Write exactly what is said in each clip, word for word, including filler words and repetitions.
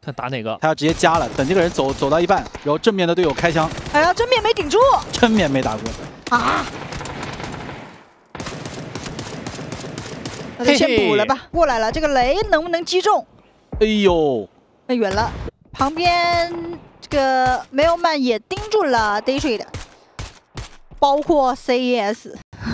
看打哪个？ 他要直接加了，等这个人走走到一半，然后正面的队友开枪， 哎呀，正面没顶住， 正面没打过啊！那就先补了吧。过来了，这个雷能不能击中？ 哎呦， 太远了。旁边这个梅欧曼也盯住了 Daydream 的，包括 C E S。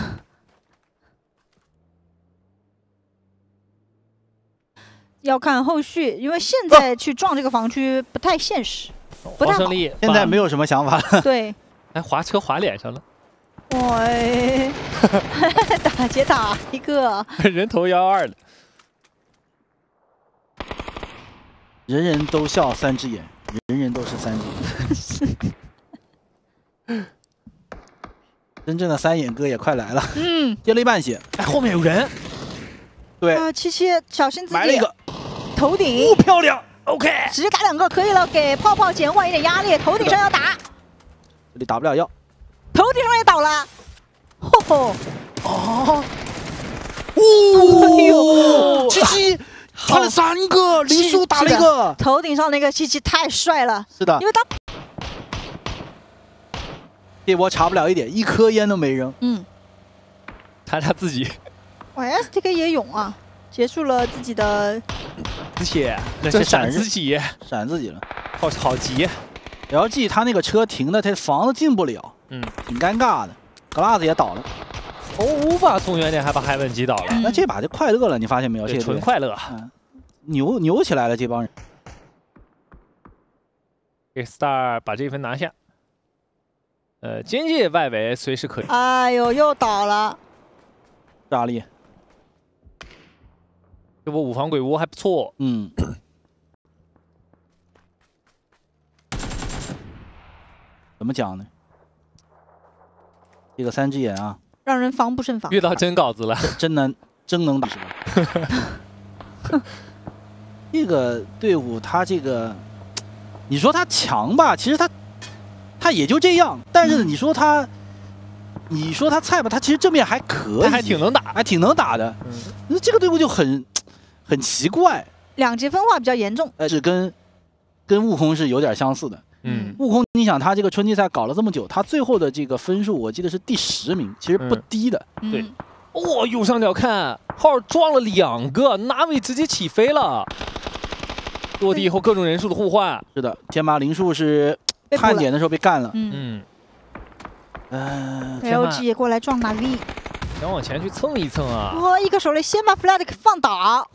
要看后续，因为现在去撞这个防区不太现实，不太好。 现在没有什么想法了。 对， 哎，滑车滑脸上了。 喂，打劫打一个， 人头幺二的， 人人都笑三只眼，人人都是三只眼。真正的三眼哥也快来了。 嗯， 跌了一半血。 哎，后面有人。 对啊，七七小心自己。 埋了一个。 头顶， 哦，漂亮 ，OK， 直接打两个可以了，给泡泡减缓一点压力。头顶上要打， 这里打不了药， 头顶上也倒了，吼吼， 哦， 哦， 七七穿了三个，林叔打了一个， 头顶上那个七七太帅了， 是的， 因为他这波查不了一点，一颗烟都没扔， 嗯， 查查自己， 哇 ，S T K 也勇啊。 结束了自己的自己，这闪自己， 闪自己了， 好好急。 L G 他那个车停的，他房子进不了，嗯，挺尴尬的。Glass 也倒了， 哦，无法从原点还把海文击倒了。 嗯、 那这把就快乐了，你发现没有？这纯快乐， 嗯，牛牛起来了这帮人。 给 Star 把这一分拿下。呃，边界外围随时可以。 哎呦，又倒了， 炸力。 这波五防鬼屋还不错， 嗯。怎么讲呢？这个三只眼啊， 让人防不胜防。 遇到真稿子了， 真能真能打是吧？这个队伍他这个，你说他强吧，其实他他也就这样。但是你说他，你说他菜吧，他其实正面还可以， 他还挺能打， 还挺能打的。嗯，那这个队伍就很。 很奇怪， 两极分化比较严重， 呃，是跟跟悟空是有点相似的。嗯，悟空，你想他这个春季赛搞了这么久，他最后的这个分数我记得是第十名，其实不低的。 嗯、 对，哦，右上角看号撞了两个，纳维直接起飞了，落地以后各种人数的互换。 是的，天马灵树是看点的时候被干了。嗯， 嗯 ，L G 也过来撞纳维， 想往前去蹭一蹭啊！ 哇，一个手雷先把 Flat 放倒。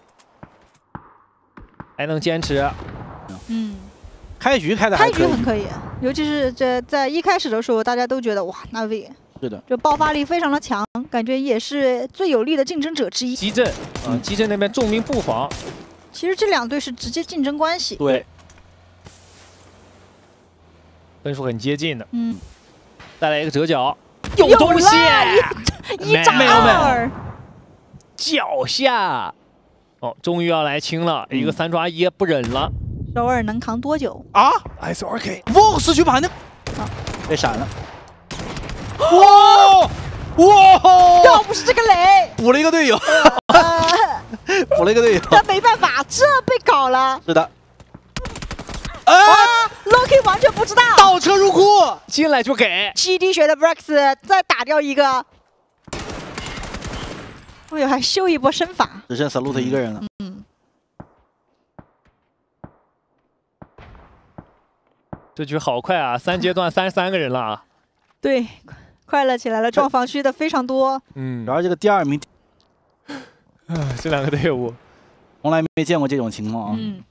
还能坚持， 嗯， 开局开的开局很可以，尤其是这在一开始的时候，大家都觉得哇，纳维是的， 这爆发力非常的强，感觉也是最有力的竞争者之一。 基镇，嗯，基镇那边重兵布防， 其实这两队是直接竞争关系， 对， 分数很接近的， 嗯， 再来一个折角，有东西， 一炸二， 脚下。 哦，终于要来清了，嗯、一个三抓一不忍了。 首尔能扛多久啊 ？S R K Vox 去把那被闪了。哇哇！ 要不是这个雷， 补了一个队友，补了一个队友。 但没办法，这被搞了。 是的。 啊 ，Loki 完全不知道。 倒车入库， 进来就给。 七滴血的 Brax 再打掉一个。 哎呦，还秀一波身法， 只剩 Salute 一个人了。 嗯， 这局好快啊！三阶段三十三个人了。 对，快乐起来了，撞防区的非常多。 嗯，然后这个第二名， 这两个队伍从来没见过这种情况啊。 嗯。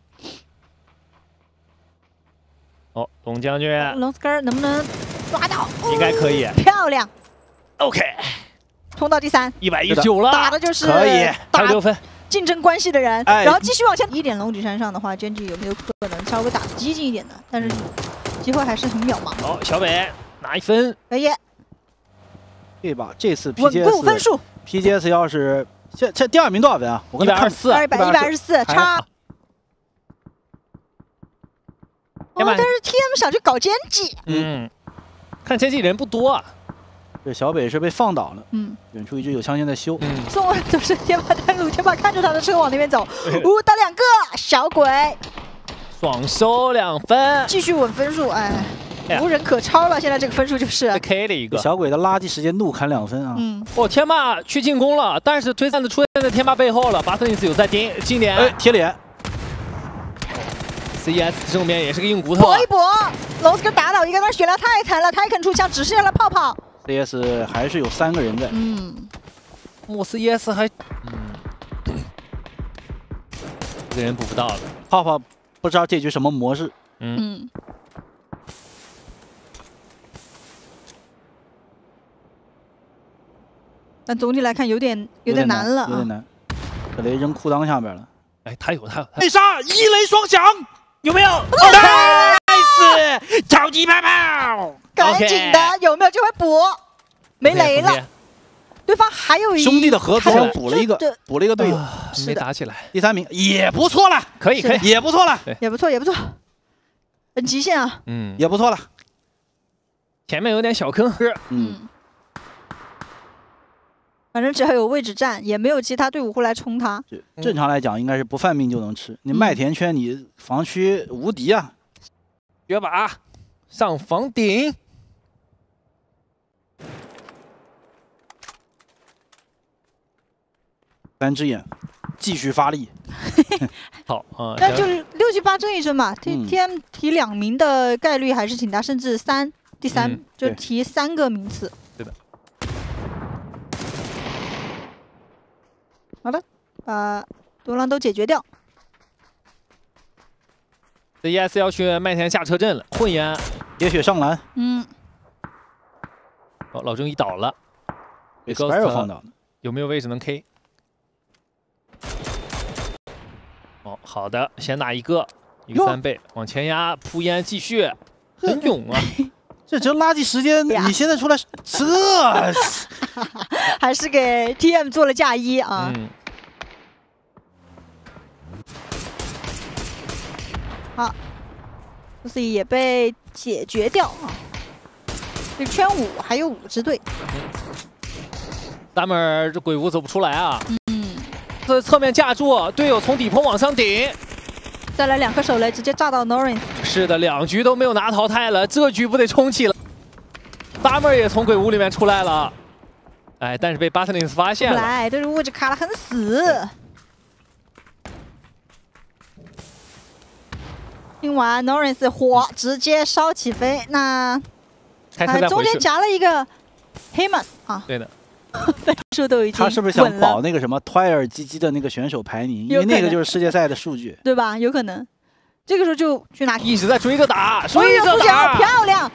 哦，龙将军， 龙 Scar 能不能抓到？ 应该可以。 漂亮。 OK。 冲到第三， 一百一十九了， 打的就是可以， 打六分， 竞争关系的人， 哎、 然后继续往前。一点龙脊山上的话 ，Genji 有没有可能稍微打激进一点的？但是机会还是很渺茫。 好，小北拿一分， 可以。 对吧？这次 P G S 稳固分数 ，P G S 要是这这第二名多少分啊？我跟他看四， 一百一百二十四，差。哦，但是 T M 想去搞Genji， 嗯，看Genji人不多啊。 这小北是被放倒了， 嗯， 远处一直有枪线在修， 嗯， 送完都是天马单路，天马看着他的车往那边走，呜，打两个小鬼， 爽收两分， 继续稳分数，哎， 哎呀无人可超了。现在这个分数就是被 K 了一个。 小鬼的垃圾时间怒砍两分啊！ 嗯， 哦，天霸去进攻了，但是推散的出现在天霸背后了，巴特尼斯有在盯近点， 哎，贴脸 ，C S 正面也是个硬骨头、啊， 搏一搏，罗斯克打倒一个，但是血量太惨了，泰肯出枪只剩下了泡泡。 C S 还是有三个人在。 嗯， 莫 C S 还，嗯，这个人补不到了， 泡泡不知道这局什么模式。 嗯。 嗯，但总体来看有点有点难了啊。 有点难。可雷扔裤裆下边了。 哎，他有他有他内杀一雷双响，有没有 ？Nice， 超级泡泡！ 赶紧的，有没有机会补？没雷了。对方还有一兄弟的合作还有补了一个这补了一个队友， 啊是的没打起来， 第三名也不错了， 可以可以， 也不错了， 也不错，也不错，很极限啊。 嗯， 也不错了。 前面有点小坑， 嗯， 嗯，反正只要有位置站，也没有其他队伍会来冲他。 正常来讲应该是不犯命就能吃，你麦田圈你防区无敌啊！ 绝把上房顶， 三只眼继续发力。 好啊， 那就是六七八争一争嘛。T 嗯 T M 提两名的概率还是挺大，甚至三，第三、 嗯就对提三个名次。 对的。 好的，把独狼都解决掉。 C S 要去麦田下车阵了，混烟。 铁血上篮， 嗯， 哦，老郑一倒了， 被 Ghost Spiral 放倒了。 有没有位置能 K？ 哦，好的，先拿一个，一个三倍，往前压，扑烟继续，很勇啊！ 这这垃圾时间， 呀你现在出来这， 还是给 T M 做了嫁衣啊。 嗯， 好 ，C 也被解决掉啊。这圈五还有五支队。 咱们这鬼屋走不出来啊！ 嗯， 这侧面架住，队友从底棚往上顶。 再来两颗手雷，直接炸到 Norin。 是的，两局都没有拿淘汰了，这局不得冲起了。Summer 也从鬼屋里面出来了，哎，但是被 Butlins 发现了。 来，这个位置卡得很死。听完 Norris 火直接烧起飞，那开车再中间回去。 夹了一个 Himas 啊， 对的， 分数都已经他是不是想稳了保那个什么推尔基基的那个选手排名？因为那个就是世界赛的数据。 对吧？有可能，这个时候就去拿。 一直在追着打， 所追着以副角打。 漂亮，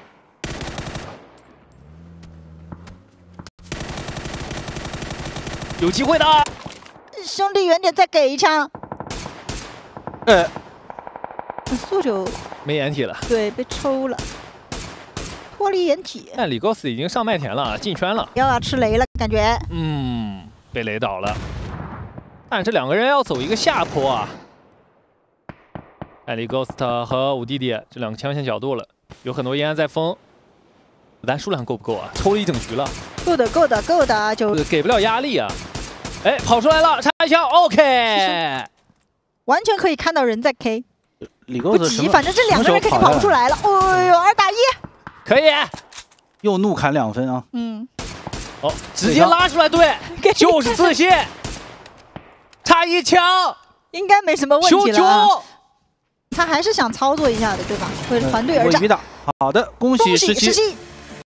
有机会的。 兄弟远点再给一枪。 呃， 速九没掩体了， 对被抽了，脱离掩体， 但李高斯已经上麦田了，进圈了。 又要吃雷了，感觉。 嗯，被雷倒了。但这两个人要走一个下坡啊。艾利 Ghost 和五弟弟这两个枪线角度了，有很多烟在封，子弹数量够不够啊？抽了一整局了， 够的，够的，够的，就呃给不了压力啊。哎，跑出来了，插一枪 ，OK。 完全可以看到人在 K， 李不急， 钩子什么？ 反正这两个人肯定跑不出来了。哎呦，二打一， 可以。 又怒砍两分啊！ 嗯， 哦，直接拉出来，对，就是自信。差一枪， 应该没什么问求题了啊。 求。 他还是想操作一下的，对吧？为了团队而战我鱼。打，好的，恭喜恭喜十七十七。